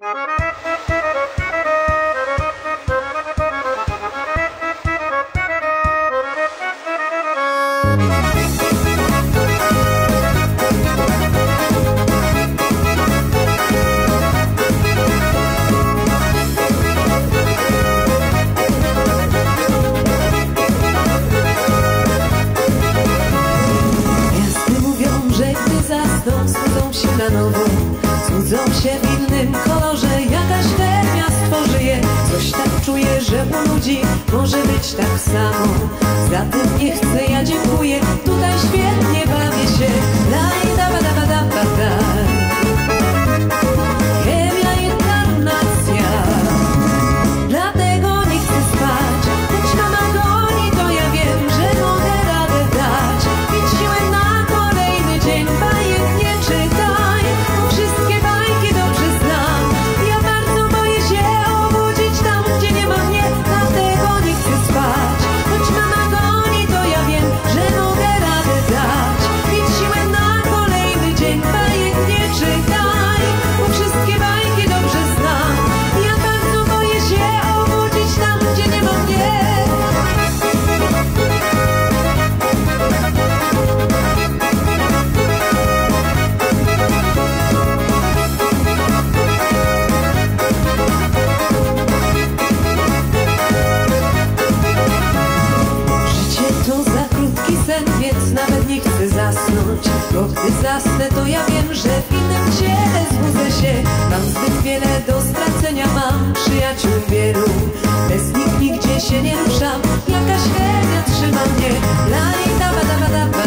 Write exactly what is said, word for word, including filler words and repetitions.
Znudzą się na nowo, znudzą się w innym kolorze. Jakaś chemia stworzy je. Coś tak czuję, że u ludzi może być tak samo. Za tym nie chcę, ja dziękuję. Tutaj świetnie bawię się. Daj, da, da, da, da, da, da. Chemia i karnacja. Dlatego nie chcę spać. Choć mama goni, to ja wiem, że mogę radę dać. Mieć siłę na kolejny dzień. Bajek nie czytaj, bo wszystkie bajki dobrze znam. Ja bardzo boję się obudzić tam, gdzie nie ma mnie. Dlatego nie chcę spać. Choć mama goni, to ja wiem, że mogę radę dać. Mieć siłę na kolejny dzień. Bajek nie czytaj, bo wszystkie bajki dobrze znam. Ja bardzo boję się obudzić tam, gdzie nie ma mnie. Życie to za krótki sen, więc nawet nie chcę zasnąć. Bo gdy zasnę, to ja wiem, że w innym ciele zbudzę się. Mam zbyt wiele do stracenia, mam przyjaciół wielu. Bez nich nigdzie się nie ruszam, jakaś chemia trzyma mnie. Lali, da, da, da, da, da.